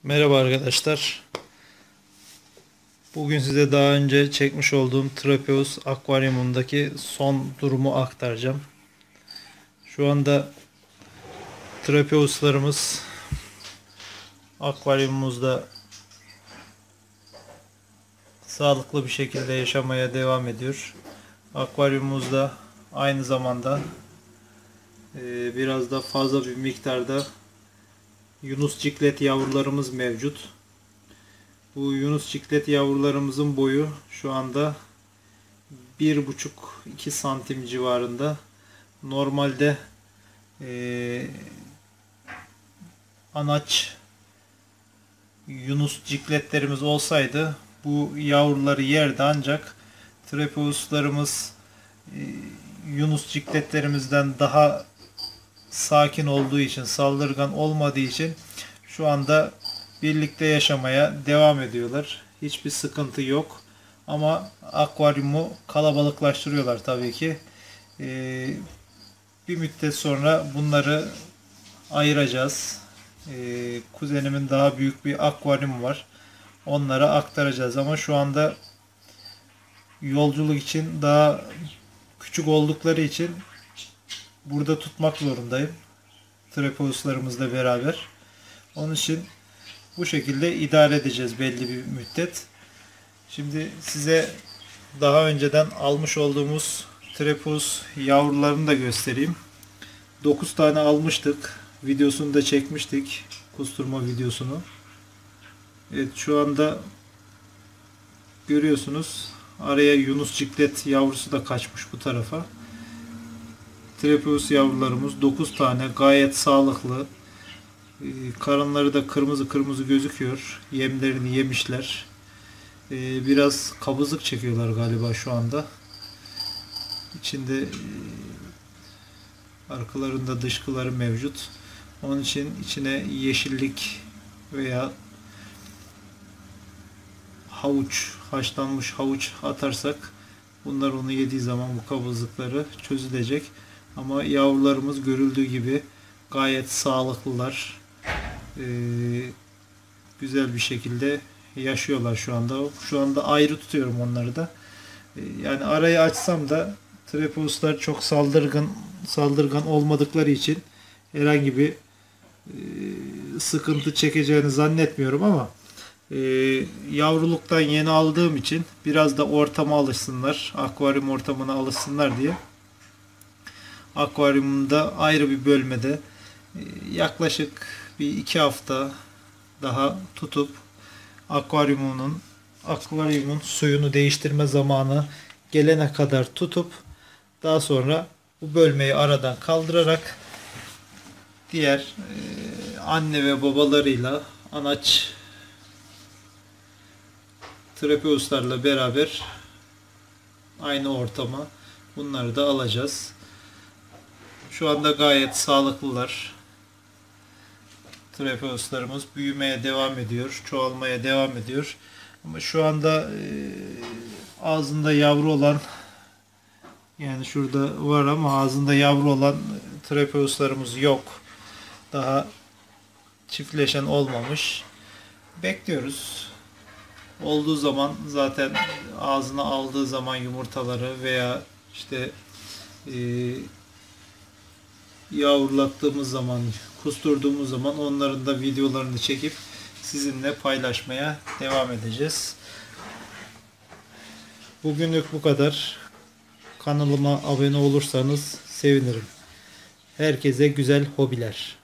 Merhaba arkadaşlar. Bugün size daha önce çekmiş olduğum Trapeus akvaryumundaki son durumu aktaracağım. Şu anda Trapeus'larımız akvaryumumuzda sağlıklı bir şekilde yaşamaya devam ediyor. Akvaryumumuzda aynı zamanda biraz da fazla bir miktarda Yunus ciklet yavrularımız mevcut. Bu Yunus ciklet yavrularımızın boyu şu anda 1,5-2 santim civarında. Normalde anaç Yunus cikletlerimiz olsaydı bu yavruları yerdi, ancak Trapeus'larımız Yunus cikletlerimizden daha sakin olduğu için, saldırgan olmadığı için şu anda birlikte yaşamaya devam ediyorlar. Hiçbir sıkıntı yok. Ama akvaryumu kalabalıklaştırıyorlar tabii ki. Bir müddet sonra bunları ayıracağız. Kuzenimin daha büyük bir akvaryumu var. Onlara aktaracağız ama şu anda yolculuk için daha küçük oldukları için burada tutmak zorundayım. Trapeus'larımızla beraber. Onun için bu şekilde idare edeceğiz belli bir müddet. Şimdi size daha önceden almış olduğumuz Trapeus yavrularını da göstereyim. 9 tane almıştık. Videosunu da çekmiştik. Kusturma videosunu. Evet, şu anda görüyorsunuz. Araya Yunus ciklet yavrusu da kaçmış bu tarafa. Trapeus yavrularımız 9 tane, gayet sağlıklı. Karınları da kırmızı kırmızı gözüküyor. Yemlerini yemişler. Biraz kabızlık çekiyorlar galiba şu anda. İçinde arkalarında dışkıları mevcut. Onun için içine yeşillik veya havuç, haşlanmış havuç atarsak bunlar onu yediği zaman bu kabızlıkları çözülecek. Ama yavrularımız görüldüğü gibi gayet sağlıklılar. Güzel bir şekilde yaşıyorlar şu anda. Şu anda ayrı tutuyorum onları da. Yani arayı açsam da Trapeus'lar çok saldırgan olmadıkları için herhangi bir sıkıntı çekeceğini zannetmiyorum ama yavruluktan yeni aldığım için biraz da ortama alışsınlar, akvaryum ortamına alışsınlar diye akvaryumda ayrı bir bölmede yaklaşık bir 2 hafta daha tutup akvaryumun suyunu değiştirme zamanı gelene kadar tutup daha sonra bu bölmeyi aradan kaldırarak diğer anne ve babalarıyla anaç Trapeus'larla beraber aynı ortama bunları da alacağız. Şu anda gayet sağlıklılar. Trapeus'larımız büyümeye devam ediyor, çoğalmaya devam ediyor. Ama şu anda ağzında yavru olan, yani şurada var ama ağzında yavru olan Trapeus'larımız yok. Daha çiftleşen olmamış. Bekliyoruz. Olduğu zaman zaten ağzına aldığı zaman yumurtaları veya işte yavrulattığımız zaman, kusturduğumuz zaman onların da videolarını çekip sizinle paylaşmaya devam edeceğiz. Bugünlük bu kadar. Kanalıma abone olursanız sevinirim. Herkese güzel hobiler.